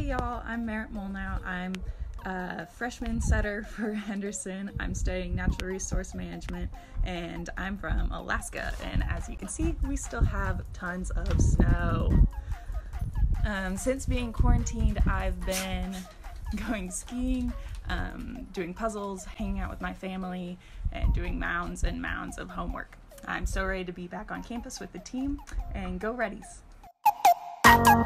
y'all, I'm Marett now. I'm a freshman setter for Henderson. I'm studying natural resource management and I'm from Alaska, and as you can see, we still have tons of snow. Since being quarantined, I've been going skiing, doing puzzles, hanging out with my family, and doing mounds and mounds of homework. I'm so ready to be back on campus with the team, and go Reddies!